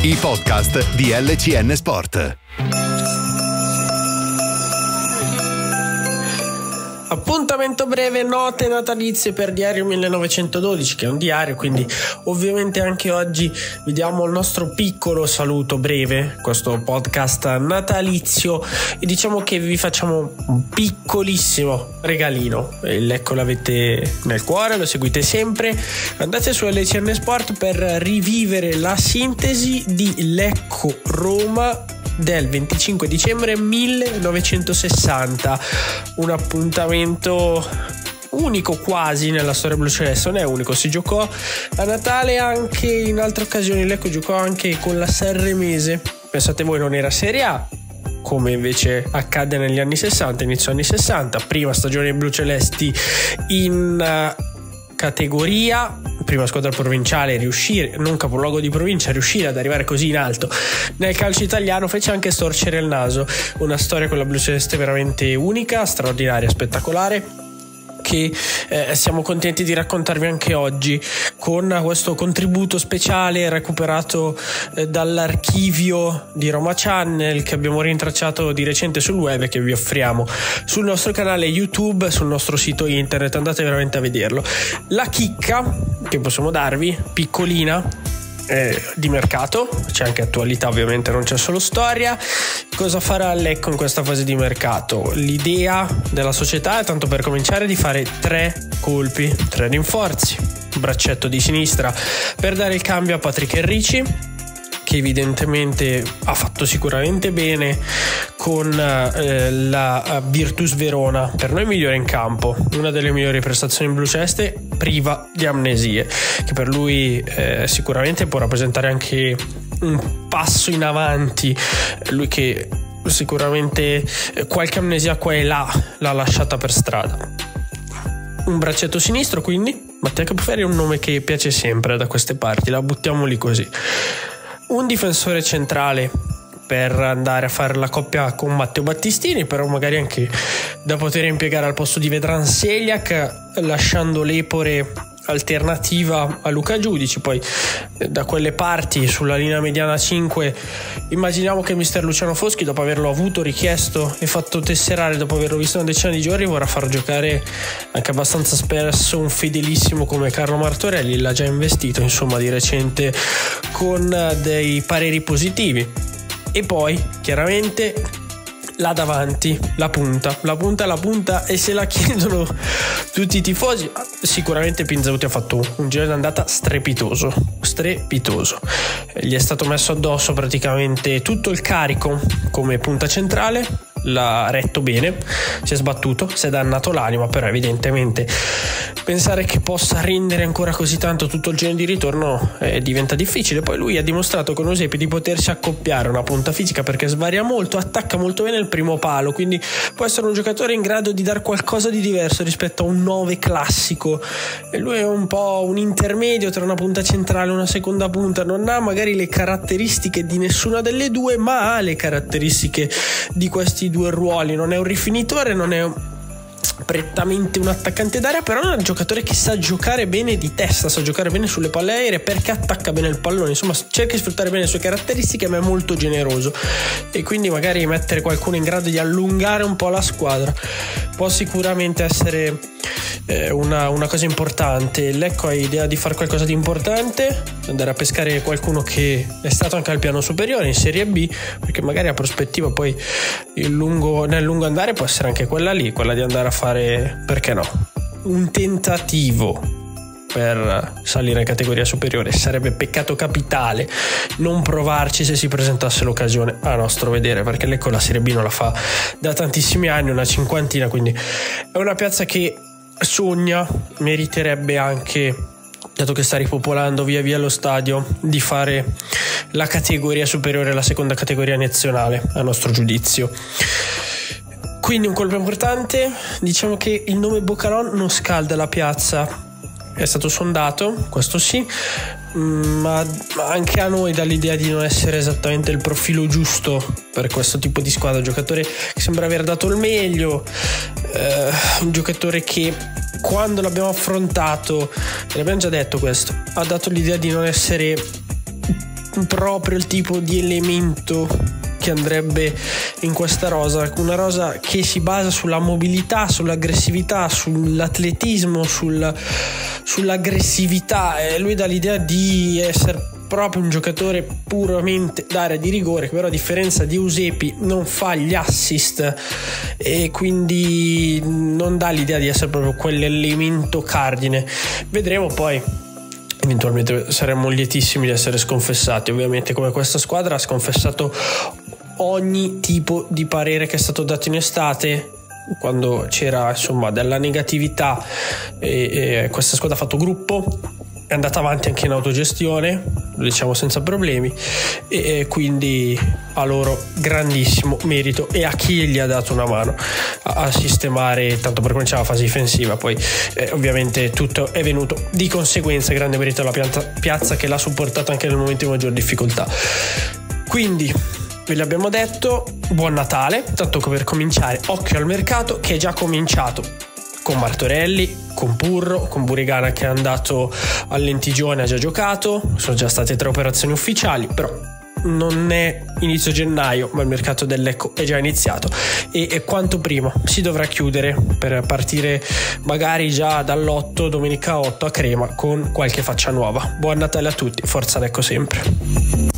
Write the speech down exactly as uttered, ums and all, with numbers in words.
I podcast di L C N Sport. Appuntamento breve, note natalizie per Diario millenovecentododici, che è un diario, quindi ovviamente anche oggi vi diamo il nostro piccolo saluto breve, questo podcast natalizio, e diciamo che vi facciamo un piccolissimo regalino. Il Lecco l'avete nel cuore, lo seguite sempre, andate su L C N Sport per rivivere la sintesi di Lecco Roma del venticinque dicembre millenovecentosessanta, un appuntamento unico quasi nella storia bluceleste. Non è unico, si giocò a Natale anche in altre occasioni. Lecco giocò anche con la Sanremese, pensate voi, non era Serie A come invece accadde negli anni sessanta, inizio anni sessanta, prima stagione blucelesti in uh, categoria, prima squadra provinciale, riuscire, non capoluogo di provincia, riuscire ad arrivare così in alto nel calcio italiano fece anche storcere il naso. Una storia con la bluceleste veramente unica, straordinaria, spettacolare, che eh, siamo contenti di raccontarvi anche oggi con questo contributo speciale recuperato eh, dall'archivio di Roma Channel, che abbiamo rintracciato di recente sul web e che vi offriamo sul nostro canale YouTube, sul nostro sito internet. Andate veramente a vederlo. La chicca che possiamo darvi, piccolina, Eh, di mercato, c'è anche attualità, ovviamente non c'è solo storia. Cosa farà Lecco in questa fase di mercato? L'idea della società è, tanto per cominciare, di fare tre colpi, tre rinforzi. Un braccetto di sinistra per dare il cambio a Patrick Henrici, che evidentemente ha fatto sicuramente bene con eh, la Virtus Verona, per noi migliore in campo, una delle migliori prestazioni bluceleste, priva di amnesie, che per lui eh, sicuramente può rappresentare anche un passo in avanti. Lui che sicuramente qualche amnesia qua e là l'ha lasciata per strada. Un braccetto sinistro, quindi Mattia Capoferi è un nome che piace sempre da queste parti, la buttiamo lì così. Un difensore centrale per andare a fare la coppia con Matteo Battistini, però magari anche da poter impiegare al posto di Vedran Seliak, lasciando l'Epore alternativa a Luca Giudici. Poi da quelle parti sulla linea mediana cinque immaginiamo che mister Luciano Foschi, dopo averlo avuto, richiesto e fatto tesserare, dopo averlo visto una decina di giorni, vorrà far giocare anche abbastanza spesso un fedelissimo come Carlo Martorelli. L'ha già investito insomma di recente con dei pareri positivi. E poi chiaramente là davanti, la punta, la punta, la punta, e se la chiedono tutti i tifosi, sicuramente Pinzauti ha fatto un giro d'andata strepitoso, strepitoso. Gli è stato messo addosso praticamente tutto il carico come punta centrale, l'ha retto bene, si è sbattuto, si è dannato l'anima, però evidentemente pensare che possa rendere ancora così tanto tutto il giro di ritorno eh, diventa difficile. Poi lui ha dimostrato con Eusebio di potersi accoppiare una punta fisica, perché svaria molto, attacca molto bene il primo palo, quindi può essere un giocatore in grado di dar qualcosa di diverso rispetto a un nove classico, e lui è un po' un intermedio tra una punta centrale e una seconda punta. Non ha magari le caratteristiche di nessuna delle due, ma ha le caratteristiche di questi due ruoli. Non è un rifinitore, non è un prettamente un attaccante d'area, però è un giocatore che sa giocare bene di testa, sa giocare bene sulle palle aeree, perché attacca bene il pallone, insomma cerca di sfruttare bene le sue caratteristiche, ma è molto generoso, e quindi magari mettere qualcuno in grado di allungare un po' la squadra può sicuramente essere eh, una, una cosa importante. Lecco ha idea di fare qualcosa di importante, andare a pescare qualcuno che è stato anche al piano superiore in Serie B, perché magari a prospettiva poi il lungo, nel lungo andare può essere anche quella lì, quella di andare a fare, perché no, un tentativo per salire in categoria superiore. Sarebbe peccato capitale non provarci se si presentasse l'occasione, a nostro vedere, perché Lecco la Serie B non la fa da tantissimi anni, una cinquantina, quindi è una piazza che sogna, meriterebbe anche, dato che sta ripopolando via via lo stadio, di fare la categoria superiore, la seconda categoria nazionale, a nostro giudizio. Quindi un colpo importante. Diciamo che il nome Bocalon non scalda la piazza, è stato sondato, questo sì, ma anche a noi dà l'idea di non essere esattamente il profilo giusto per questo tipo di squadra. Un giocatore che sembra aver dato il meglio, eh, un giocatore che quando l'abbiamo affrontato, e l'abbiamo già detto questo, ha dato l'idea di non essere proprio il tipo di elemento che andrebbe in questa rosa, una rosa che si basa sulla mobilità, sull'aggressività, sull'atletismo, sul, sull'aggressività. E lui dà l'idea di essere proprio un giocatore puramente d'area di rigore, che però a differenza di Eusebio non fa gli assist e quindi non dà l'idea di essere proprio quell'elemento cardine. Vedremo poi, eventualmente saremmo lietissimi di essere sconfessati. Ovviamente, come questa squadra ha sconfessato ogni tipo di parere che è stato dato in estate, quando c'era insomma della negatività, e, e questa squadra ha fatto gruppo, è andata avanti anche in autogestione, lo diciamo senza problemi, e, e quindi a loro grandissimo merito, e a chi gli ha dato una mano a, a sistemare, tanto per cominciare la fase difensiva. Poi eh, ovviamente tutto è venuto di conseguenza, grande merito alla piazza, piazza che l'ha supportato anche nel momento di maggior difficoltà. Quindi ve l'abbiamo detto, buon Natale, tanto per cominciare occhio al mercato che è già cominciato con Martorelli, con Purro, con Burigana che è andato al Lentigione, ha già giocato, sono già state tre operazioni ufficiali, però non è inizio gennaio, ma il mercato del Lecco è già iniziato e, e quanto prima si dovrà chiudere per partire magari già dall'otto, domenica otto a Crema, con qualche faccia nuova. Buon Natale a tutti, forza Lecco sempre.